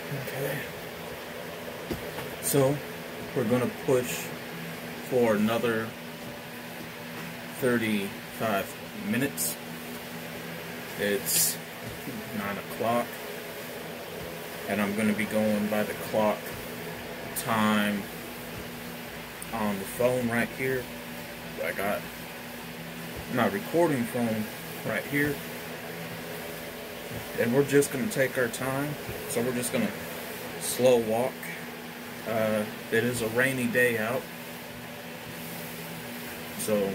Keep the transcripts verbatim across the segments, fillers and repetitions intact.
Okay. So we're gonna push for another thirty-five minutes. It's nine o'clock, and I'm gonna be going by the clock time on the phone right here. I got my recording phone right here, and we're just gonna take our time. So we're just gonna slow walk. Uh, it is a rainy day out, so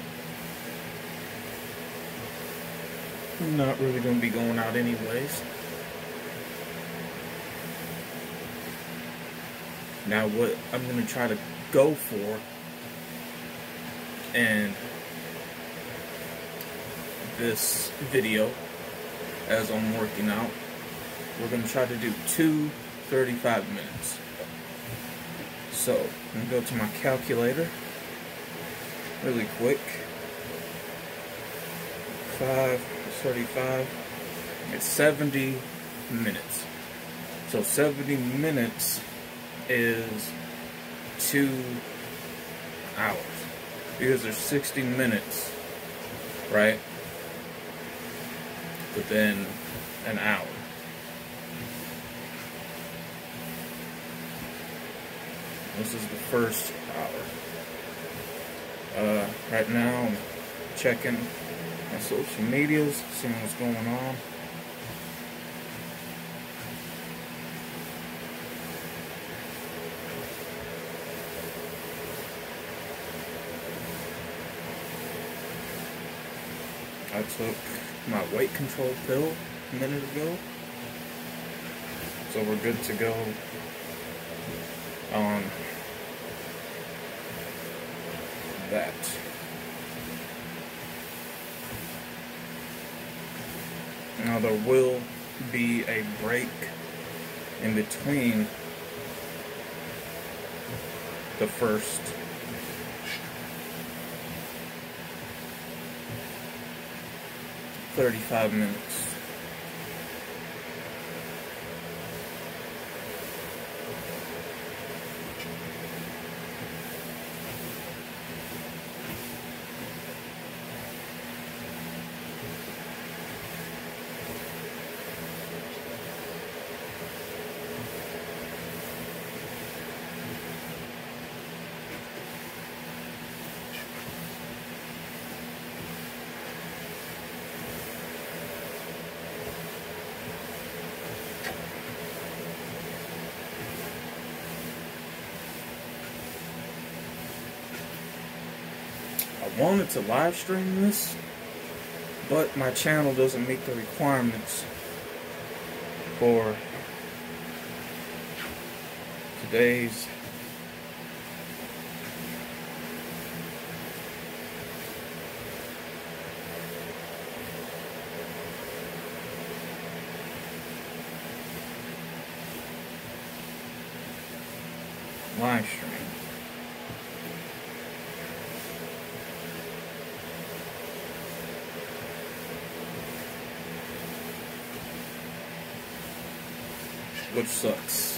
I'm not really gonna be going out anyways. Now what I'm gonna try to go for, and this video, as I'm working out, we're gonna try to do two thirty-five minutes. So I'm gonna go to my calculator really quick. Five thirty-five. It's seventy minutes. So seventy minutes is two hours, because there's sixty minutes, right? But then an hour. This is the first hour. Uh, right now I'm checking my social medias, seeing what's going on. I took my weight control pill a minute ago, so we're good to go on that. Now there will be a break in between the first thirty-five minutes. I wanted to live stream this, but my channel doesn't meet the requirements for today's live stream. Which sucks.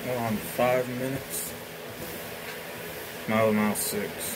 We're on five minutes. Now we're now six.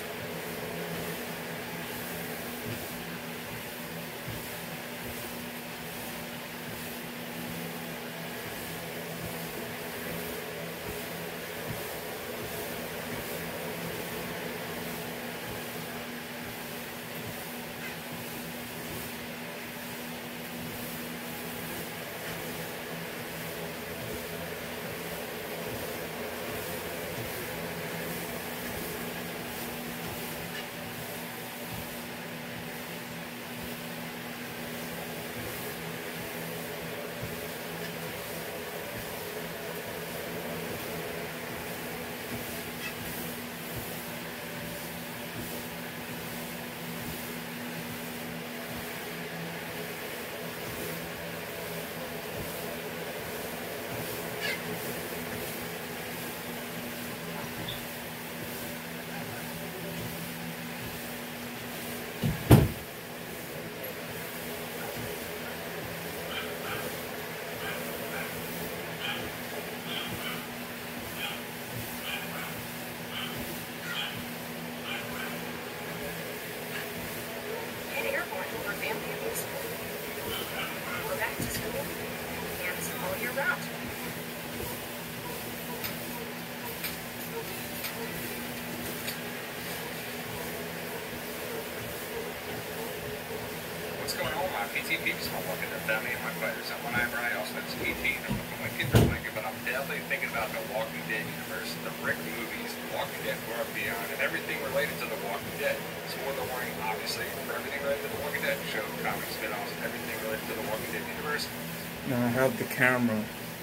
What's going on, my P T peeps? My Walking Dead family and my players. I'm one Eye also that's P T. I don't know if my kids are thinking, but I'm definitely thinking about the Walking Dead universe, the Rick movies, Walking Dead World Beyond, and everything related to the Walking Dead. Spoiler warning, obviously, for everything related to the Walking Dead show, comics, spin-offs, everything related to the Walking Dead universe. Now I have the camera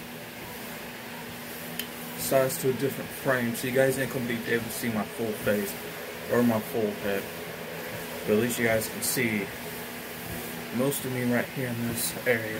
sized to a different frame, so you guys ain't gonna be able to see my full face or my full head. But at least you guys can see most of me right here in this area.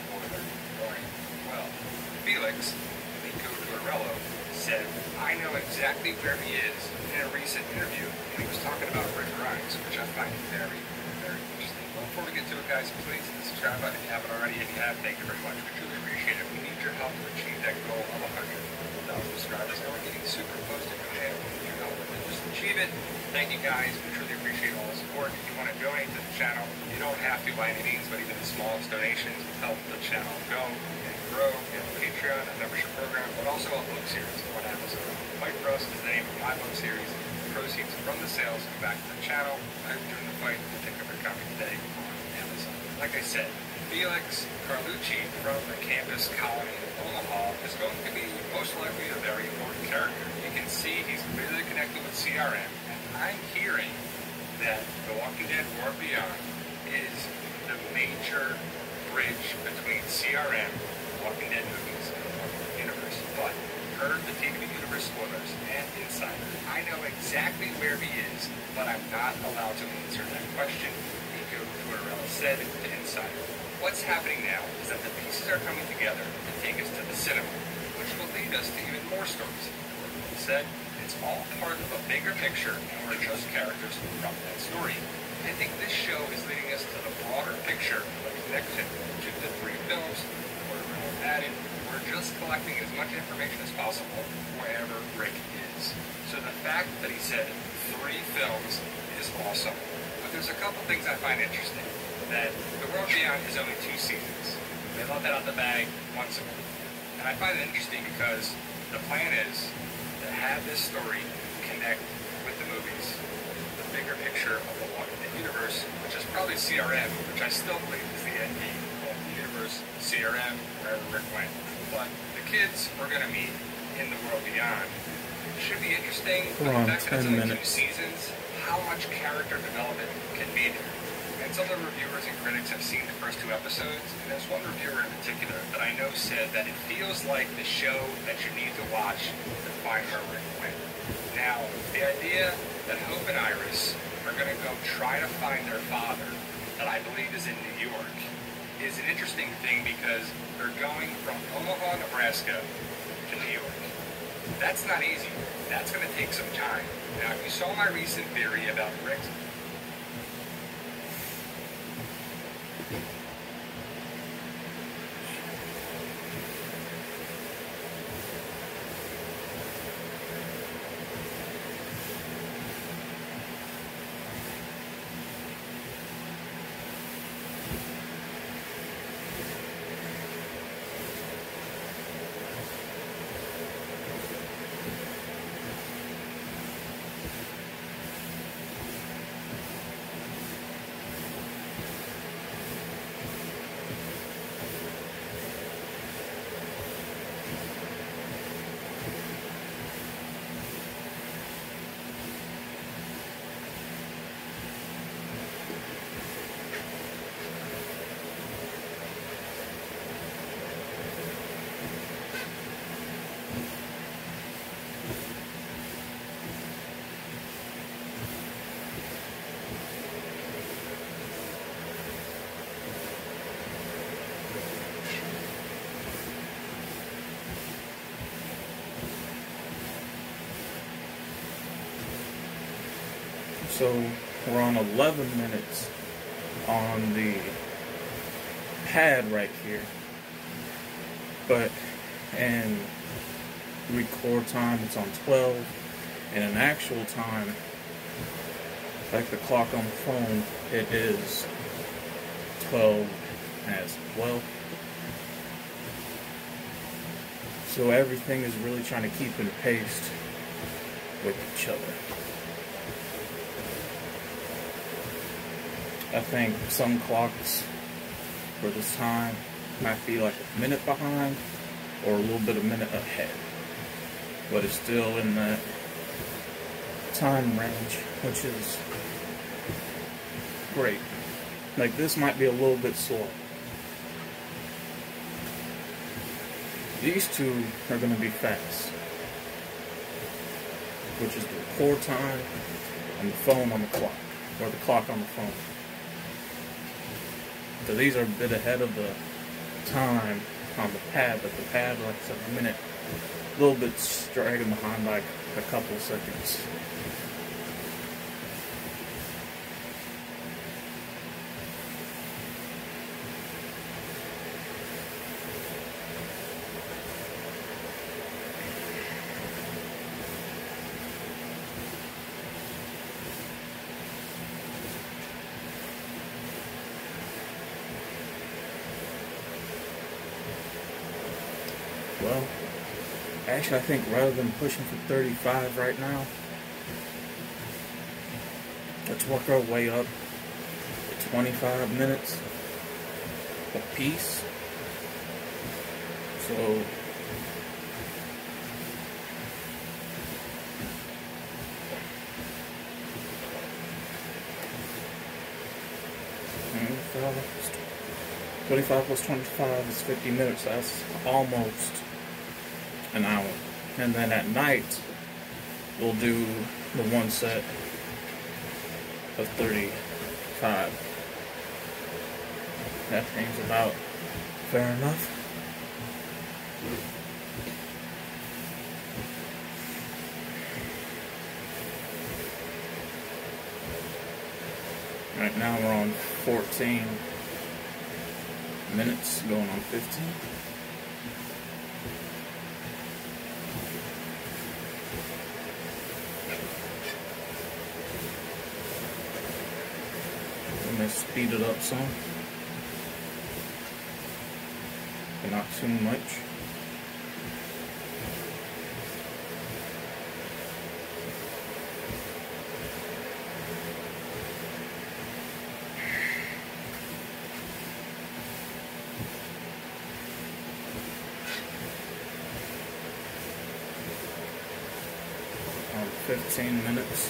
Well, Felix, Nico Torello, said, I know exactly where he is in a recent interview, and he was talking about Rick Grimes, which I find very, very interesting. But before we get to it, guys, please hit the subscribe button if you haven't already. If you have, thank you very much. We truly appreciate it. We need your help to achieve that goal of one hundred thousand subscribers, and we're getting super close to your channel. We need your help to just achieve it. Thank you, guys. We truly appreciate all the support. If you want to donate to the channel, you don't have to by any means, but even the smallest donations help the channel go and grow. We have a Patreon, a membership program, but also a book series on Amazon. Fight for Us is the name of my book series. The proceeds from the sales go back to the channel. I'm doing the fight to pick up your copy today on Amazon. Like I said, Felix Carlucci from the campus colony in Omaha is going to be most likely a very important character. You can see he's clearly connected with C R M, and I'm hearing that The Walking Dead War Beyond is the major bridge between C R M, Walking Dead movies, and the Walking Dead universe. But heard the T V universe spoilers and insider. I know exactly where he is, but I'm not allowed to answer that question. Nico Torello said to Insider. What's happening now is that the pieces are coming together to take us to the cinema, which will lead us to even more stories. He said, it's all part of a bigger picture, and we're just characters from that story. I think this show is leading us to the broader picture of the connection to the three films where we're added. We're just collecting as much information as possible wherever Rick is. So the fact that he said three films is awesome. But there's a couple things I find interesting. That The World Beyond is only two seasons. They let that out the bag once a month. And I find it interesting because the plan is to have this story connect with the movies, the bigger picture of the Walking Dead universe, which is probably C R M, which I still believe is the end game of the universe, C R M, wherever Rick went. But the kids are going to meet in The World Beyond. It should be interesting, but the fact that it's only two seasons, how much character development can be there. And some of the reviewers and critics have seen the first two episodes, and there's one reviewer in particular that I know said that it feels like the show that you need to watch to find where Rick went. Now, the idea that Hope and Iris are going to go try to find their father, that I believe is in New York, is an interesting thing because they're going from Omaha, Nebraska to New York. That's not easy. That's going to take some time. Now, if you saw my recent theory about Rick's So we're on eleven minutes on the pad right here, but in record time it's on twelve, and in actual time, like the clock on the phone, it is twelve as well. So everything is really trying to keep in pace with each other. I think some clocks for this time might be like a minute behind or a little bit a minute ahead, but it's still in that time range, which is great. Like, this might be a little bit slow. These two are going to be fast, which is the record time and the phone on the clock, or the clock on the phone. So these are a bit ahead of the time on the pad, but the pad, like I said, a minute, a little bit dragging behind by a couple of seconds. Well, actually I think rather than pushing for thirty-five right now, let's work our way up to twenty-five minutes apiece. So, twenty-five plus twenty-five is fifty minutes. That's almost an hour. And then at night, we'll do the one set of thirty-five. That seems about fair enough. Right now we're on fourteen minutes, going on fifteen. I'm gonna speed it up some, but not too much. fifteen minutes.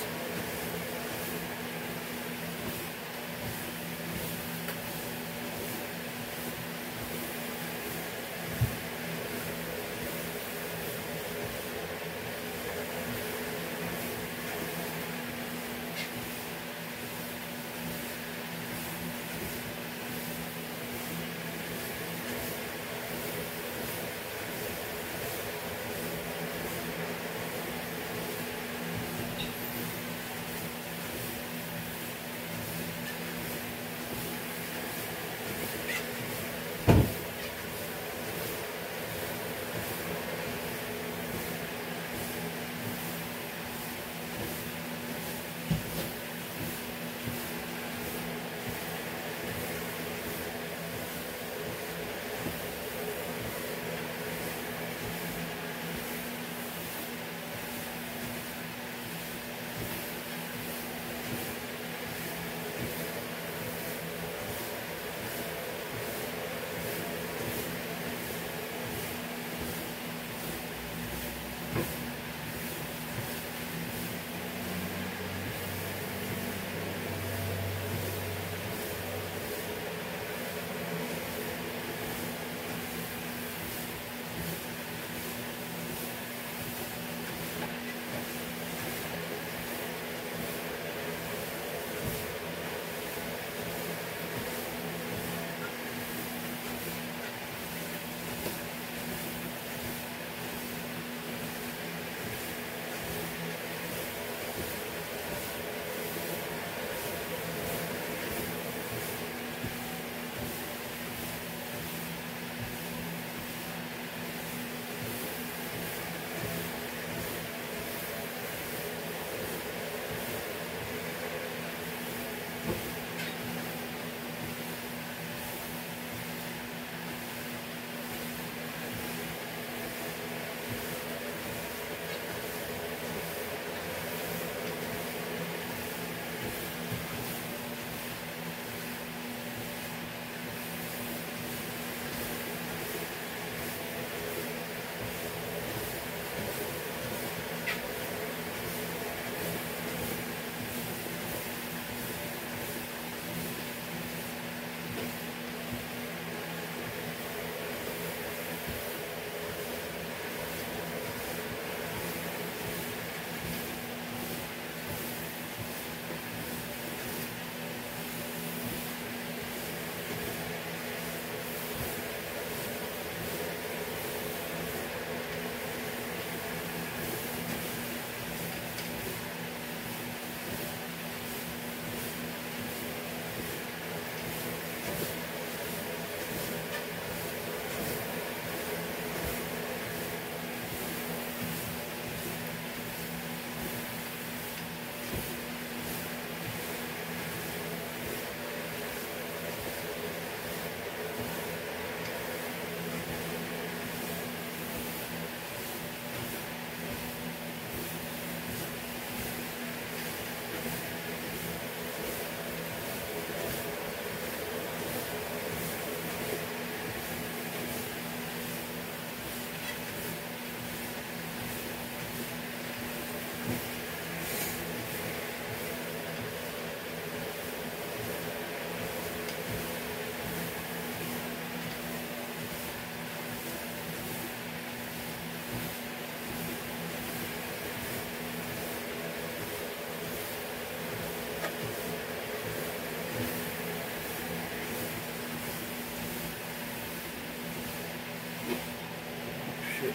shit.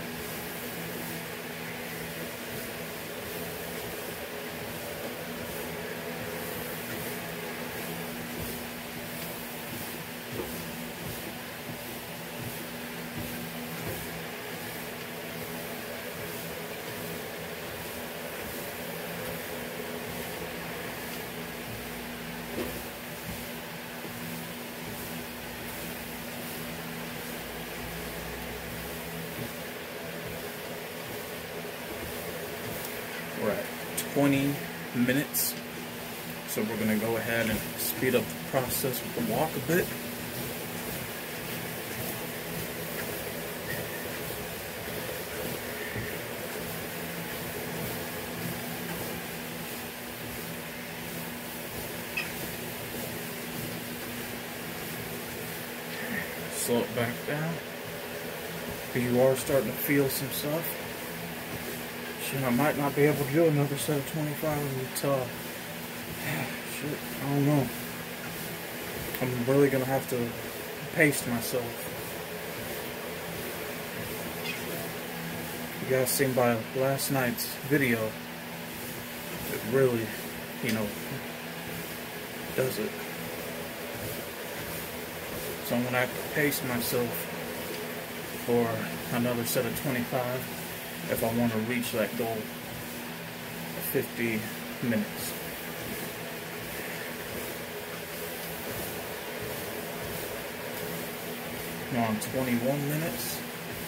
We're at twenty minutes, so we're going to go ahead and speed up the process with the walk a bit. Slow it back down, because you are starting to feel some stuff. Shit, I might not be able to do another set of twenty-five until, uh, shit, I don't know. I'm really gonna have to pace myself. You guys seen by last night's video, it really, you know, does it. So I'm gonna have to pace myself for another set of twenty-five. If I want to reach that goal of fifty minutes. Now I'm twenty-one minutes.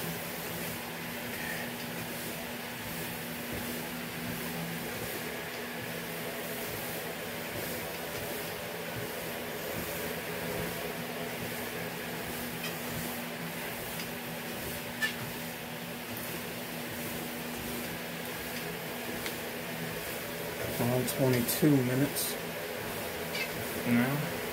On twenty-two minutes now.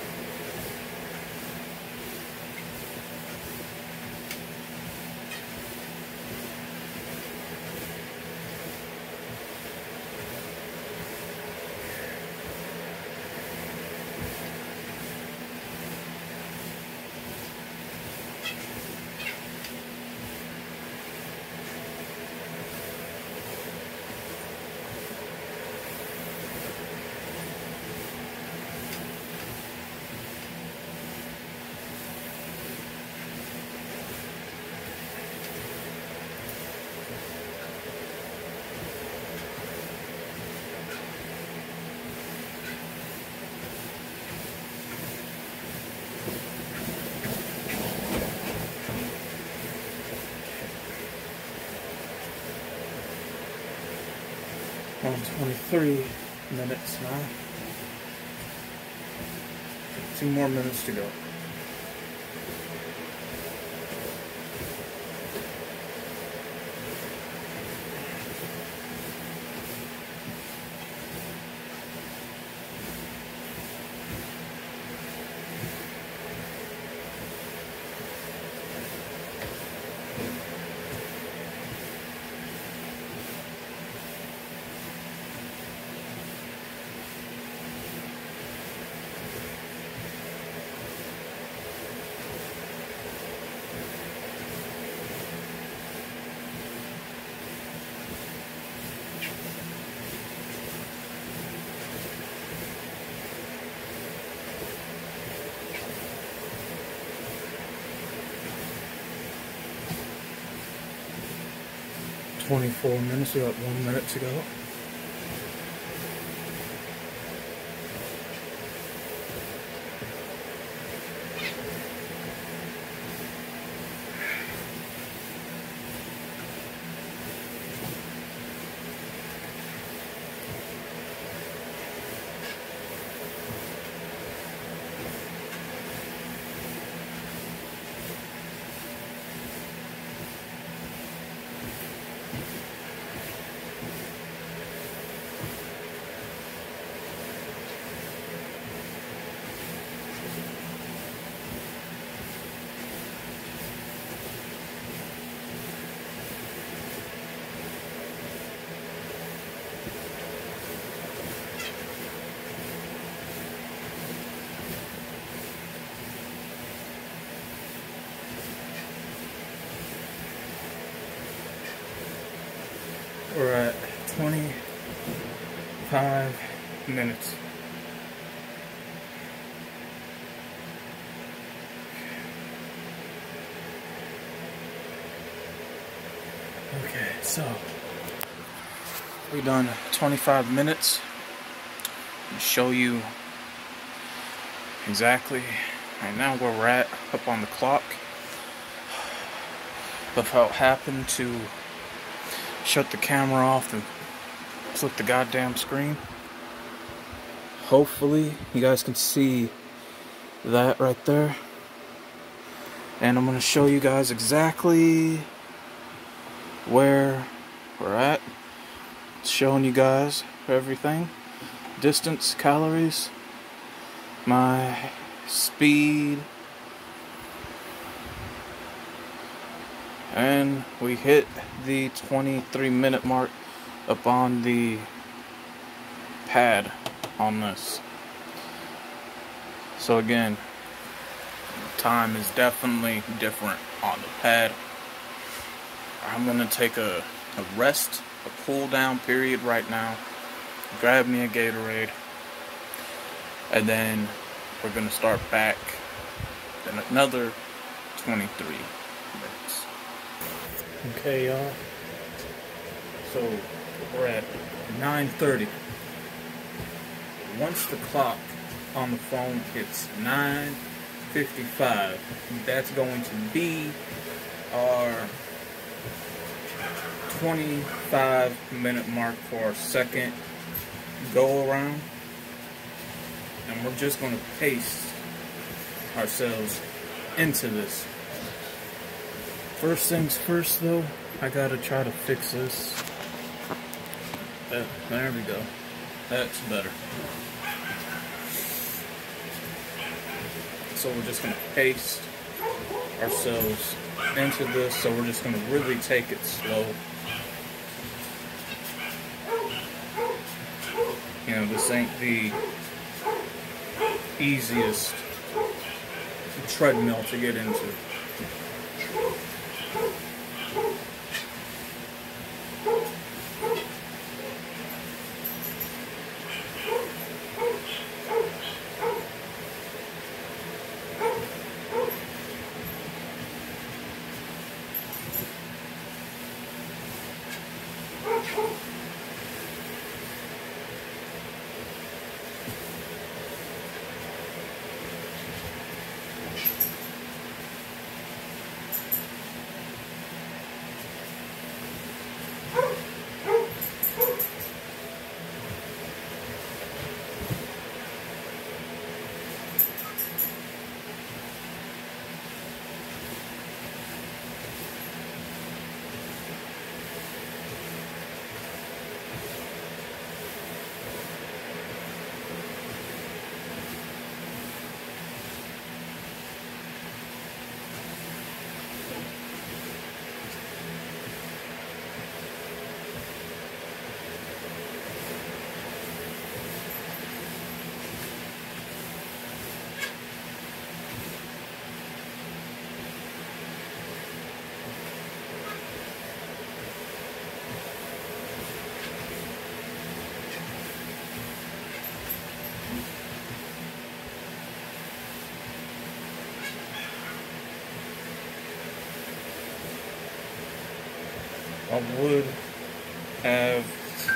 On twenty-three minutes now. Two more minutes to go. twenty-four minutes, we got one minute to go. We're at twenty-five minutes. Okay, so we've done twenty-five minutes. I'll show you exactly right now where we're at up on the clock. But how it happened to shut the camera off and flip the goddamn screen. Hopefully you guys can see that right there. And I'm going to show you guys exactly where we're at. It's showing you guys everything. Distance, calories, my speed. And we hit the twenty-three minute mark up on the pad on this. So again, time is definitely different on the pad. I'm gonna take a, a rest, a cool down period right now, grab me a Gatorade, and then we're gonna start back in another twenty-three minutes. Okay, y'all. So we're at nine thirty. Once the clock on the phone hits nine fifty-five, that's going to be our twenty-five minute mark for our second go around. And we're just going to pace ourselves into this. First things first though, I gotta try to fix this. Uh, there we go. That's better. So we're just gonna pace ourselves into this, so we're just gonna really take it slow. You know, this ain't the easiest treadmill to get into. I would have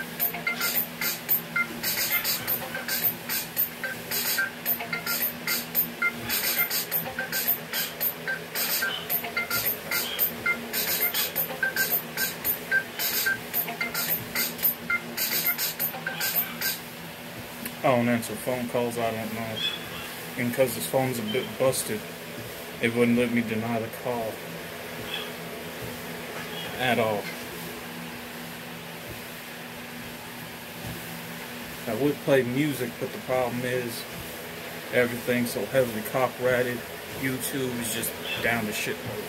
I don't answer phone calls, I don't know. And because this phone's a bit busted, it wouldn't let me deny the call at all. I would play music, but the problem is everything's so heavily copyrighted. YouTube is just down to shit mode.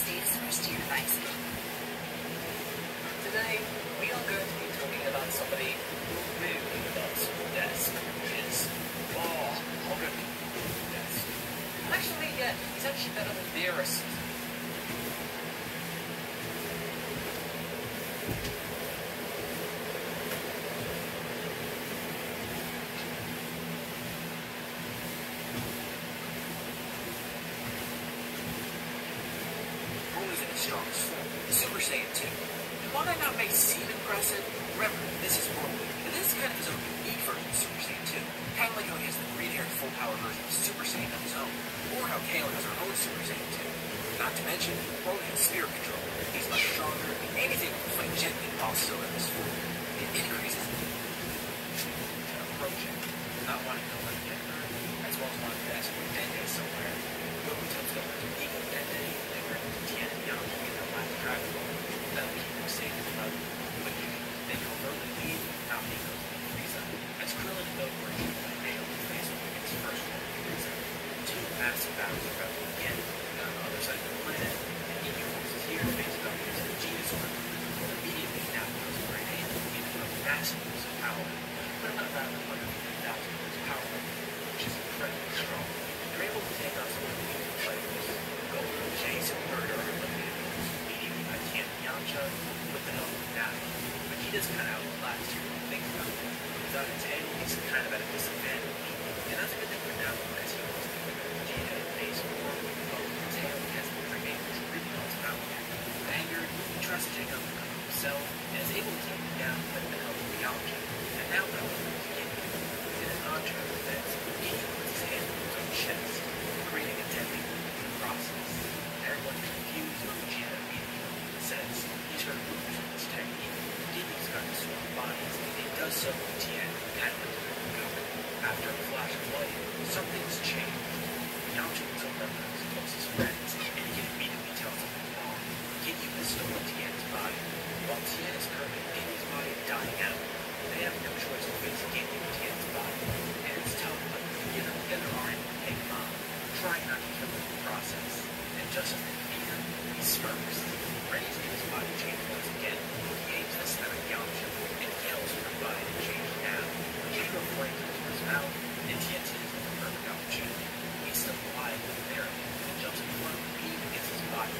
Yamcha's data centers to your device. Today, we are going to be talking about somebody who really loves your desk, which is oh, Hogan desk. Actually, yeah, he's actually better than Dearest. Always in its strongest form, the Super Saiyan two. And while that not may seem impressive, remember, this is Worldly, and this is kind of his own unique version of Super Saiyan two. Kind of like how he has the green haired full power version of Super Saiyan of his own, or how Kale has her own Super Saiyan two. Not to mention, Broly has spirit control. He's much stronger, and he's able to fight gently while still in this form. It increases Approaching, not wanting to let get hurt, as well as wanting to ask for Dende somewhere. Goku tells Goku to Ego Dende, they were Tien and Yamcha in their last Dragon Ball. That'll keep them safe and about which they covertly lead how he goes to Frieza. As Krillin and Goku are shooting by Nail to face his first one with Frieza. Two massive battles are about to begin. On the other side of the planet, and Ego forces here to face Goku's Vegeta Sword. Immediately now goes for an aim into a massive use of power. But about around one hundred fifty thousand volts power, which is incredibly strong. They're able to take on some of the weaker players. Goku, Chase, and Murder are eliminated immediately by Tien and Yamcha with the help of Navi. Vegeta's kind of outlast here when you think about it. Without a tail, he's kind of at a disadvantage. And that's a good thing for Navi because he wants to put Vegeta in phase four with Goku's tail. He has the three angles really knows about him. Angered, he tries to take out the Goku himself and is able to take him down with the help of Yamcha. And now Goku is getting him. In an entree defense, he puts his hand on his own chest, creating a deadly wound in the process. Everyone's confused when Vegeta immediately says he's heard rumors of this technique. Diddy's got to swap bodies, and he does so with Tien and with Goku. After a flash of light, something's changed. Yamcha was one of his closest friends, and he can immediately tell something's wrong. Ginyu has stolen Tien's body. While Tien is currently Ginyu's body dying out, they have no choice but face Ginyu and Tien's body. And it's tough, but get them together aren't able to take him on, trying not to kill him in the process. And just as they defeat him, he smirks, ready to get his body changed once again. He aims this time at Yamcha, and yells for his body to change now. Kiko flames into his mouth, and Tien sees the perfect opportunity. He's still alive with an arrow, and jumps in front of the beam against his body.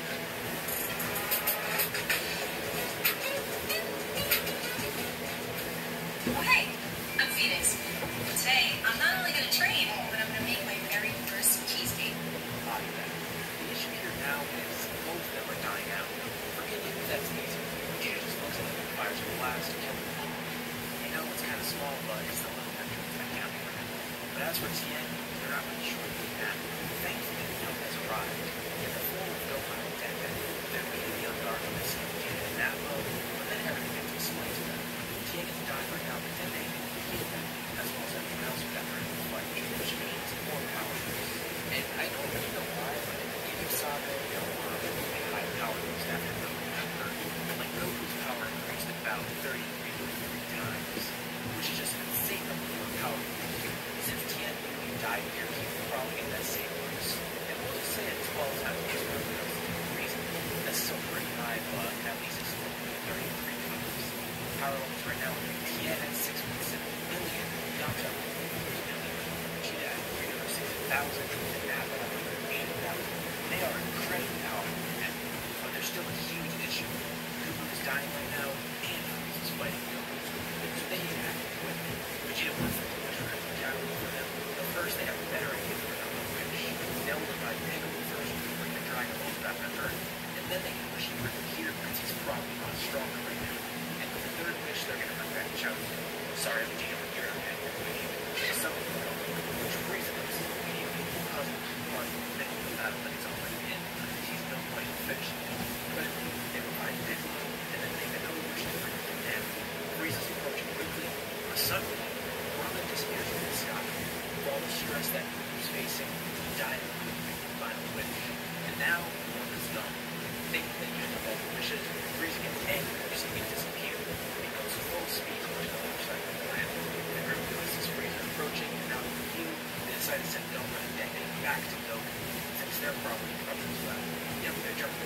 Oh, hey, I'm Phoenix. Today, I'm not only going to train, but I'm going to make my very first cheesecake. Body back. The issue here now is both of them are dying out. For Ginyu, that's easy. Vegeta just looks like he fires a blast to kill them all. You know it's kind of small, but it's the little metric that count for him. But as for Tien, they're not really sure what to do. Thankfully, the help has arrived. In the form of Goku and Dende, they're meeting the other Artemis and Vegeta in that mode, but then everything gets explained to them. Tien gets died right now, but Dende can defeat them, as well as everyone else who got hurt in the fight, which means more power. And I don't really know why, but in the Ginyu saga, there were really high power moves after Goku got hurt. Like Goku's power increased about thirty-three times, which is just an insane number of power moves. Since Tien really died here, he would probably get that same boost. And we'll just say it's twelve times more than everyone else for a reason. That's still pretty high, but at least it's still thirty-three times. Power levels right now are Tien at six point seven million, Yamcha at one point three million, Vegeta at three hundred sixty thousand, and Nappa at one hundred eighty thousand. They are incredibly powerful, but there's still a huge issue. Goku is dying right now, and Frieza's fighting Goku. So they need to act quickly. Vegeta wants them to push for every counter for them, but first they have a better idea for another wish. They'll divide Piccolo first to bring the Dragon Balls back on Earth, and then they can wish he were here because he's probably not stronger right now. And with the third wish, they're going to bring back Chaozu. Sorry, Vegeta, but you're not getting your wish. Summon Goku, which Frieza knows immediately because of one thing in the battle that he's already in, because he's no way to finish it. But they revive Piccolo, and then make another wish to bring him down. Frieza's approaching quickly, but suddenly, Roman disappears from the sky. With all the stress that Goku's facing, he died of the final wish. And now, one is done. Thinking that using all the wishes, Frieza gets angry, seeing it disappear. He goes full speed towards the other side of the planet. And Goku notices Frieza approaching, and now with the view, they decide to send Goku and Dende back to Goku, since they're probably brothers left. Yep, they're jumping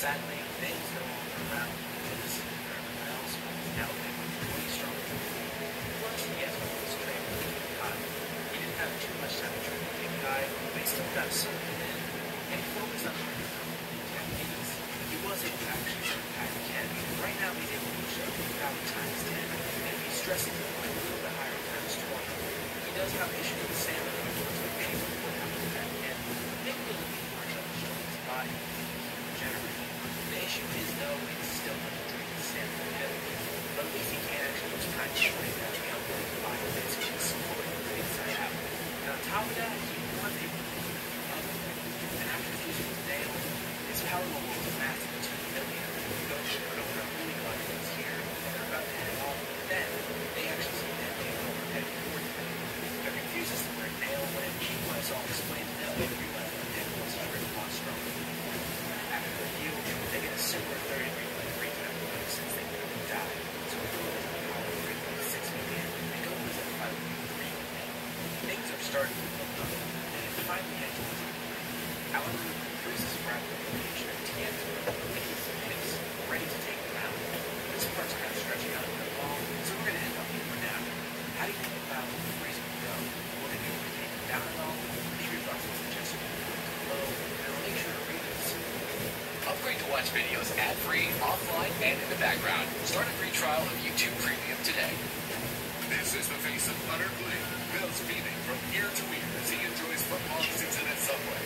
Sadly, Nail's no longer around, but this is for everyone else who's now been twenty strong. Plus, he has one of his trainers, Kyle. He didn't have too much time to train with Big Guy, but he still got something in, and he focused on learning from the techniques. He was able to actually learn Pack Ken. Right now, he's able to push up to power times ten, and if he's stressing the point a little bit higher, times twenty. He does have issues with stamina, so anyone who would have to Pack Ken, maybe a little bit more trouble showing his body to regenerate. The issue is, though, it's still not to drink the stamina heavily, but at least he can actually use time to train that to help his body basically support it from the inside out. And on top of that, he was able to use the other way. And after fusing with Nail, his power level was massive two million. Goku and Oda really got things here, and they're about to head off, but then they actually see that Nail over heading towards them. They're confused as to where Nail went, when it's all explained to them, they realize that Nail was already a lot stronger. After the review, they get a similar thirty replay recap since they nearly died. So Goku is at power three point six million, and Goku is at five point three million. Things are starting to look up, and it finally heads towards the point. However, Frieza's arrived at the location of Tien's room, and he's pissed, ready to take them out. This part's kind of stretching out a bit long, so we're going to end up here for now. How do you think about Frieza will go? Will they be able to take him down at all? Leave your thoughts and suggestions below, and I'll make sure to read this. Upgrade to watch videos ad-free, offline, and in the background. Start a free trial of YouTube Premium today. This is the face of utter glee. Bill's beaming from ear to ear as he enjoys football season at Subway.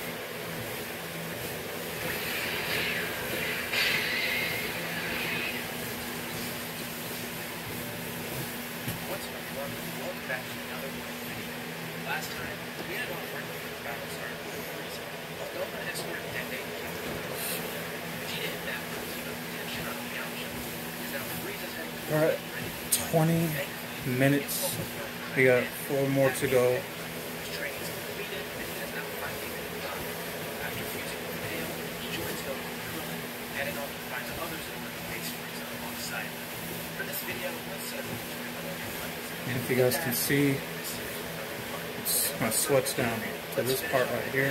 What's up, everyone? Welcome back to another video. Last time, we had all worked with the battle start with Frieza. While Gohan escorted Dende to Captain Vegeta, Vegeta hit that to keep up the tension on the Yamcha. Because now Frieza's heading to All right, twenty minutes. We got four more to go. His training is completed, and he has now finally been done. After fusing with Nail, he joins Goku and Krillin, heading off to find the others in order to face Frieza alongside him. For this video, let's set up to another And if you guys can see, it's my sweats down to this part right here.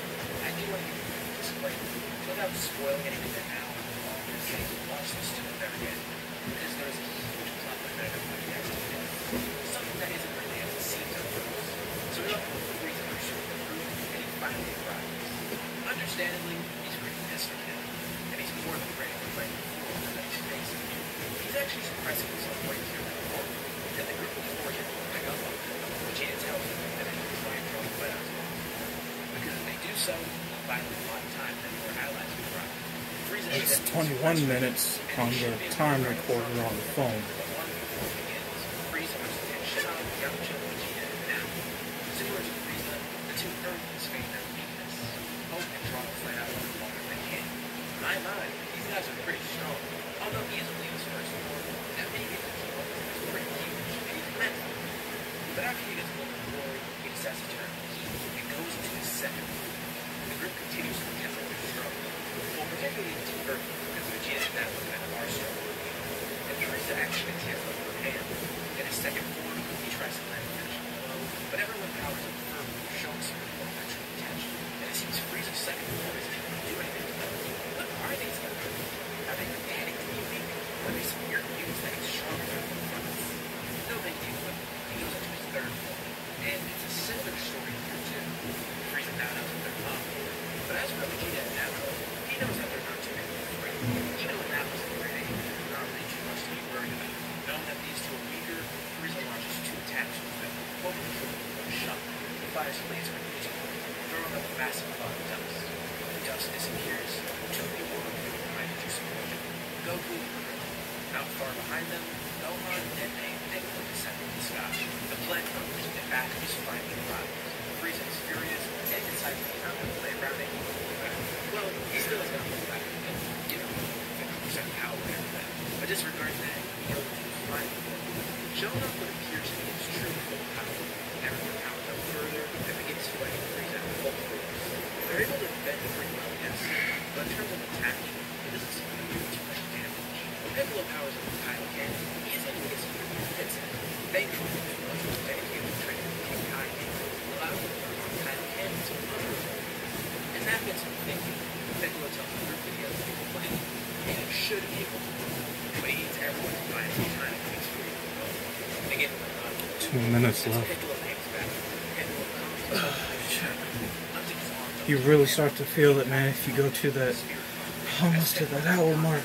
I do want to give you a disclaimer. Without spoiling anything right now, I'm going to say watch this to the very end, because there is a huge plot line that I don't want you guys to miss. Something that isn't really as it seems at first. So we don't know the reason for shooting the proof, and he finally arrives. Understandably, he's pretty pissed with him, and he's more than ready to play the fool that he's facing. He's actually surprising himself right here in the corner, and the group before him will pick up on him, which he tells him that he will try and draw the play out as possible. Because if they do so, they'll buy them a lot of time and more allies will arrive. Frieza It's then twenty-one minutes on the time recorder on the phone. but one before it begins, Frieza must take shit out of Yamcha, Vegeta, and now. Similar to Frieza, the two Earthlings face their weakness. Hope and draw the fight out as long as they can. My mind, these guys are pretty strong. Although he is only his first war, that maybe the keep up with is pretty huge, and he's mental. But after he gets a little glory, he decides to turn heat and goes into his second move. The group continues to attempt their struggle. Well, particularly the two Earthlings, because Vegeta and that was kind of our struggle. And Frieza actually attempts to her hand. In his second form, he tries to land a finishing blow, but everyone powers up firm, showing some real actual potential. And it seems Frieza's second form isn't able to do anything to them. But are these guys? Have they been panicking weak? Are they some weird mutants that get stronger than the fronts? No big deal, but he goes into his third form. And it's a similar story here too. Frieza now knows that they're not. But as for Vegeta and Nappa, he knows that they're not too big of a threat. Even when Nappa's already, there's not really too much to be worried about. Knowing that these two are weaker, Frieza launches two attacks with them, both of them with one shot. He fires a laser at each one, throwing up a massive cloud of dust. The dust disappears, two people are moving behind the explosion. Goku and Krillin. Not far behind them, Gohan, Dende, and Piccolo descend from the sky. The planet numbers and back is finally arrives. Frieza is furious and decides that he's not going to play around anymore. Well, he still is going to play back and, you know, fifty percent power and everything. But disregarding that, he goes into his final form, showing up what appears to be his true full power. Everyone powers up further and begins fighting Frieza at full force. They're able to defend pretty well, yes, but in terms of attacking, it doesn't seem to do too much damage. When Piccolo powers up his Kaioken, he is able to get some pretty good hits in. Thankfully, much of the dedicated training to King Kai allows him to learn on Kaioken to other. And that gets him thinking, Piccolo tells him everybody else to take a plane, and it should be able to work. But he needs everyone to buy some time and makes sure he can go. They give him a nod. Two minutes As left. Piccolo hangs back, Piccolo comes to lifting his arms up You really start to feel it, man, if you go to that, almost to that hour mark.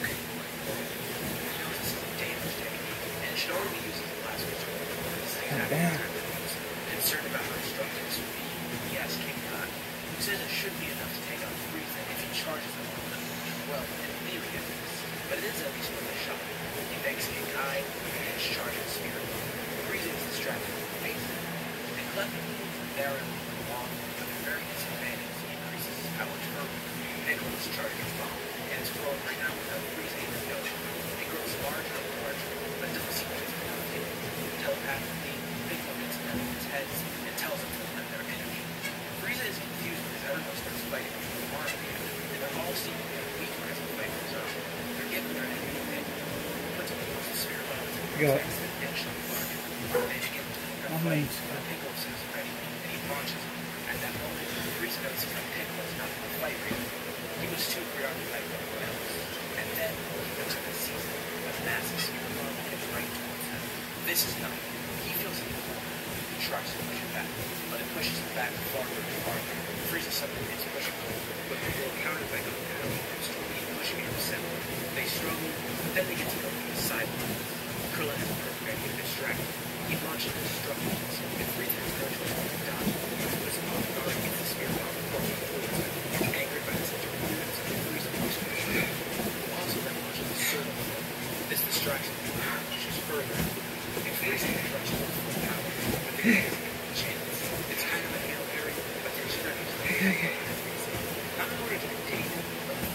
God damn. Concerned about how destructive this would be, he asks King Kai, who says it should be enough to take out Frieza if he charges them on them. Well, in theory it is, but it is at least worth a shot. He begs King Kai and charge his spirit. Frieza is distracted with the face, and collectively, they're along, but their very disadvantage increases how much further Piccolo's charging his bomb, and it's growing right now without Frieza even knowing. It grows larger and larger, but doesn't seem to be telepathically. Piccolo gets in everyone's heads and tells them to limit their energy. Frieza is confused because everyone starts fighting with the army, and they're all seemingly weaker as the fight goes on. They're giving their enemy a hit. Puts up the spirit bombs and protects the ditch on the market. They begin to pick up fights, but Piccolo says ready, and he launches them. At that moment, Frieza notices that Piccolo's not going to fight Frieza. He was too preoccupied with everyone else. And then he notices that sees a massive spirit bomb heading right towards him. This is nothing. He feels it before. He tries to push it back, but it pushes him back farther and farther. Frieza suddenly hits push pull, but Piccolo countered by going down and slowly pushing him to center. They struggle, but then they get to go to the sideline. Krillin is perfect at getting distracted. He launches his destructive missile, and Frieza has no choice but to dodge. He puts him off guard against the spirit bomb falling towards him. Angered by this interference, Frieza pushes him ashore, who also then launches a solar flare. This distraction pushes further. If Frieza can crush the full power, but the game isn't a chance. It's kind of a Hail Mary, but they're just not using it. Not in order to contain it,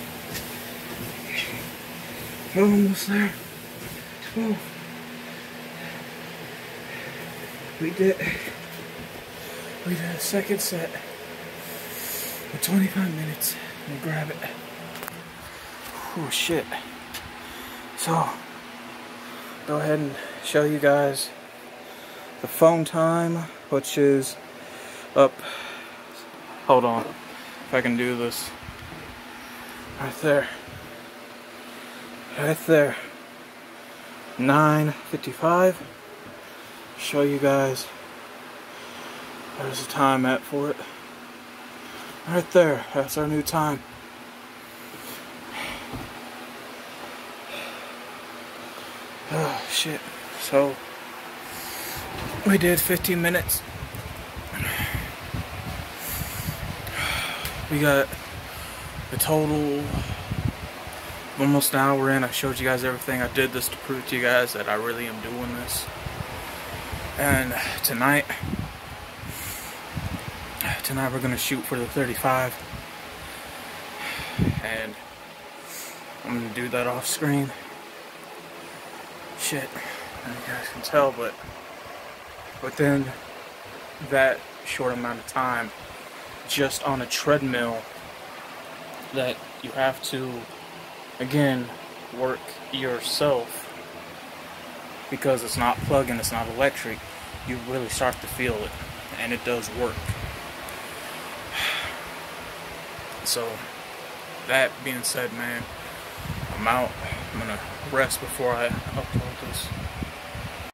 but We're almost there. Oh. We did. We did a second set. For twenty-five minutes. We'll grab it. Oh shit. So, go ahead and show you guys the phone time, which is up. Hold on. If I can do this. Right there. Right there. nine fifty-five. Show you guys. There's the time at for it. Right there. That's our new time. Oh shit. So we did fifteen minutes. We got a total almost an hour in. I showed you guys everything. I did this to prove to you guys that I really am doing this. And tonight, tonight we're gonna shoot for the thirty-five, and I'm gonna do that off screen. Shit, and you guys can tell, but within that short amount of time, just on a treadmill, that you have to again work yourself, because it's not plug-in, it's not electric. You really start to feel it, and it does work. So that being said, man, I'm out. I'm gonna rest before I upload this.